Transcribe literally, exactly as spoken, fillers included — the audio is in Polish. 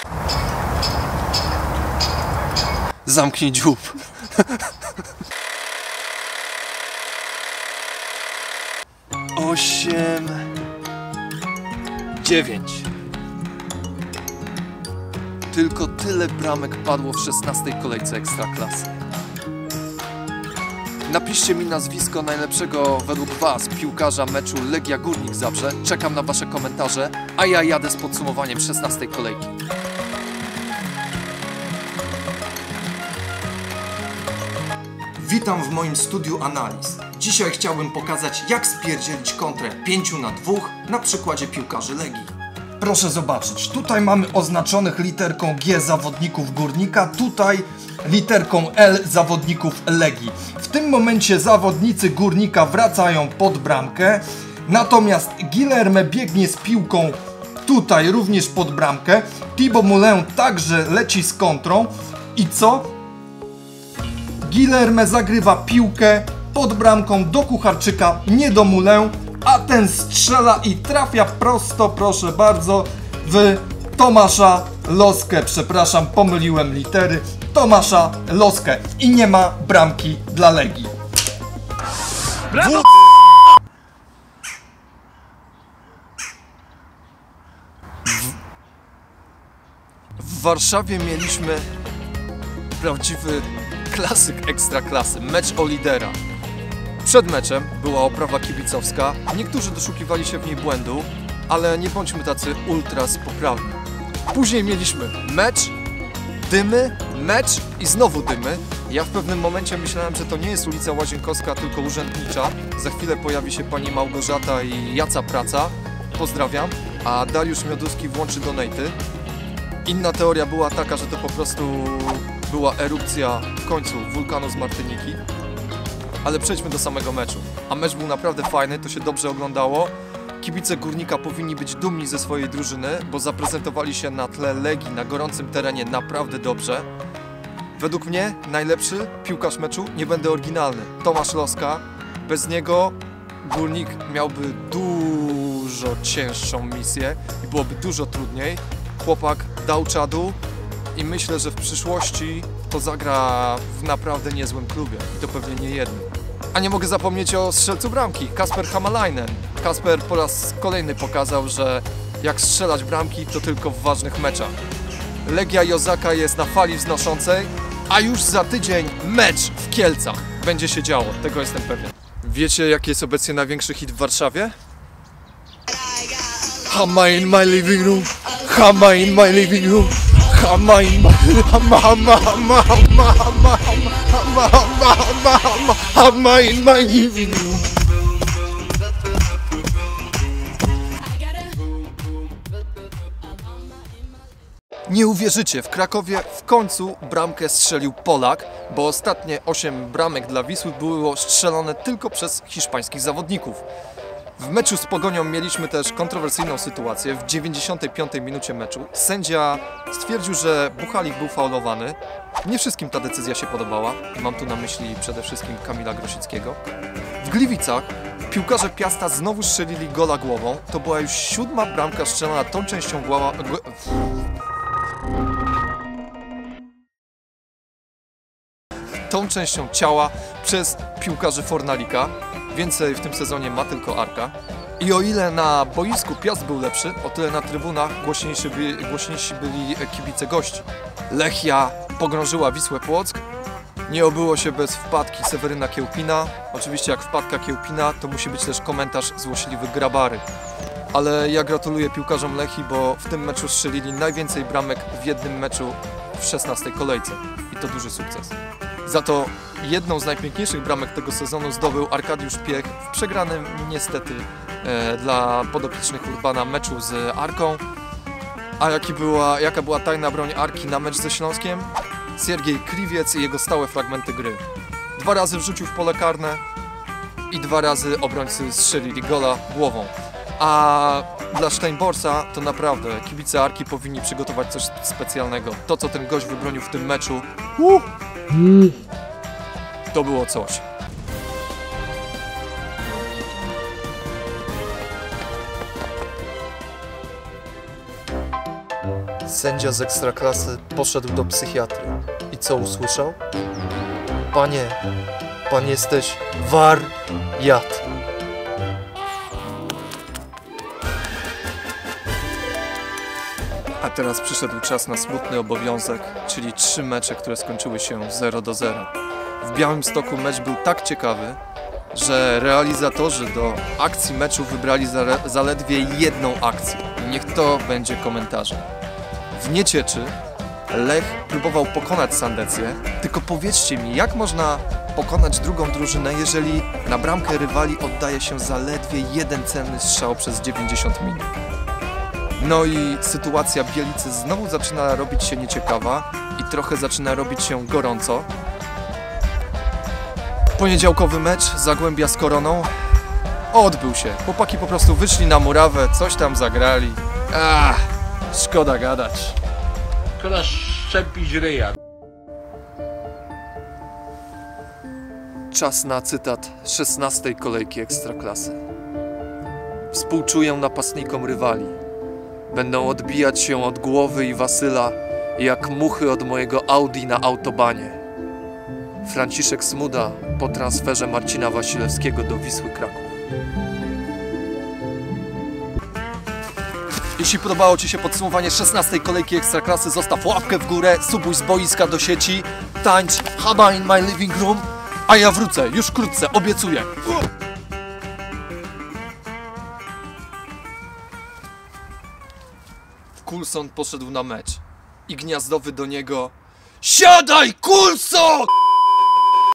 Zamknij dziób. Osiem... Dziewięć. Tylko tyle bramek padło w szesnastej kolejce Ekstraklasy. Napiszcie mi nazwisko najlepszego według Was piłkarza meczu Legia Górnik Zabrze. Czekam na Wasze komentarze, a ja jadę z podsumowaniem szesnastej kolejki. Witam w moim studiu analiz. Dzisiaj chciałbym pokazać, jak spierdzielić kontrę pięciu na dwóch na przykładzie piłkarzy Legii. Proszę zobaczyć, tutaj mamy oznaczonych literką G zawodników Górnika, tutaj literką L zawodników Legii. W tym momencie zawodnicy Górnika wracają pod bramkę, natomiast Guilherme biegnie z piłką tutaj również pod bramkę. Thibaut Moulin także leci z kontrą i co? Guilherme zagrywa piłkę pod bramką do Kucharczyka, nie do Moulin, a ten strzela i trafia prosto, proszę bardzo, w Tomasza Loskę. Przepraszam, pomyliłem litery. Tomasza Loskę. I nie ma bramki dla Legii. Brawo! W Warszawie mieliśmy prawdziwy klasyk Ekstraklasy, mecz o lidera. Przed meczem była oprawa kibicowska, niektórzy doszukiwali się w niej błędu, ale nie bądźmy tacy ultras poprawni. Później mieliśmy mecz, dymy, mecz i znowu dymy. Ja w pewnym momencie myślałem, że to nie jest ulica Łazienkowska, tylko urzędnicza. Za chwilę pojawi się pani Małgorzata i Jaca Praca. Pozdrawiam. A Dariusz Mioduski włączy donaty. Inna teoria była taka, że to po prostu była erupcja w końcu wulkanu z Martyniki. Ale przejdźmy do samego meczu. A mecz był naprawdę fajny, to się dobrze oglądało. Kibice Górnika powinni być dumni ze swojej drużyny, bo zaprezentowali się na tle Legii na gorącym terenie naprawdę dobrze. Według mnie najlepszy piłkarz meczu, nie będę oryginalny, Tomasz Loska. Bez niego Górnik miałby dużo cięższą misję i byłoby dużo trudniej. Chłopak dał czadu i myślę, że w przyszłości to zagra w naprawdę niezłym klubie i to pewnie nie jednym. A nie mogę zapomnieć o strzelcu bramki, Kasper Hamalainen. Kasper po raz kolejny pokazał, że jak strzelać bramki to tylko w ważnych meczach. Legia Jozaka jest na fali wznoszącej, a już za tydzień mecz w Kielcach. Będzie się działo, tego jestem pewien. Wiecie, jaki jest obecnie największy hit w Warszawie? Hama in my living room, hama in my living room, hama in my... hama, hama, hama, hama, hama, hama, hama, hama, hama, hama in my living room. Nie uwierzycie, w Krakowie w końcu bramkę strzelił Polak, bo ostatnie osiem bramek dla Wisły było strzelone tylko przez hiszpańskich zawodników. W meczu z Pogonią mieliśmy też kontrowersyjną sytuację. W dziewięćdziesiątej piątej minucie meczu sędzia stwierdził, że Buchalik był faulowany. Nie wszystkim ta decyzja się podobała. Mam tu na myśli przede wszystkim Kamila Grosickiego. W Gliwicach piłkarze Piasta znowu strzelili gola głową. To była już siódma bramka strzelona tą częścią głowa... tą częścią ciała przez piłkarzy Fornalika. Więcej w tym sezonie ma tylko Arka. I o ile na boisku Piast był lepszy, o tyle na trybunach głośniejsi byli, głośniejsi byli kibice gości. Lechia pogrążyła Wisłę Płock. Nie obyło się bez wpadki Seweryna Kiełpina. Oczywiście jak wpadka Kiełpina, to musi być też komentarz złośliwy Grabary. Ale ja gratuluję piłkarzom Lechii, bo w tym meczu strzelili najwięcej bramek w jednym meczu w szesnastej kolejce. I to duży sukces. Za to jedną z najpiękniejszych bramek tego sezonu zdobył Arkadiusz Piech w przegranym niestety e, dla podopiecznych Urbana meczu z Arką. A jaki była, jaka była tajna broń Arki na mecz ze Śląskiem? Siergiej Kriwiec i jego stałe fragmenty gry. Dwa razy wrzucił w pole karne i dwa razy obrońcy strzelili gola głową. A dla Steinborsa to naprawdę kibice Arki powinni przygotować coś specjalnego. To, co ten gość wybronił w tym meczu, uh, to było coś. Sędzia z Ekstraklasy poszedł do psychiatry. I co usłyszał? Panie, pan jesteś wariat. A teraz przyszedł czas na smutny obowiązek, czyli trzy mecze, które skończyły się zero do zera. W Białymstoku mecz był tak ciekawy, że realizatorzy do akcji meczu wybrali zale- zaledwie jedną akcję. Niech to będzie komentarzem. W Niecieczy Lech próbował pokonać Sandecję, tylko powiedzcie mi, jak można pokonać drugą drużynę, jeżeli na bramkę rywali oddaje się zaledwie jeden celny strzał przez dziewięćdziesiąt minut. No i sytuacja Bielicy znowu zaczyna robić się nieciekawa i trochę zaczyna robić się gorąco. Poniedziałkowy mecz Zagłębia z Koroną odbył się. Chłopaki po prostu wyszli na murawę, coś tam zagrali. Ach, szkoda gadać. Szkoda szczepić ryja. Czas na cytat szesnastej kolejki Ekstraklasy. Współczuję napastnikom rywali. Będą odbijać się od głowy i Wasyla jak muchy od mojego Audi na autobanie. Franciszek Smuda po transferze Marcina Wasilewskiego do Wisły Kraków. Jeśli podobało Ci się podsumowanie szesnastej kolejki Ekstraklasy, zostaw łapkę w górę, subuj z boiska do sieci, tańcz Haba in my living room, a ja wrócę już wkrótce, obiecuję. Coulson poszedł na mecz i Gniazdowy do niego: siadaj, Coulson!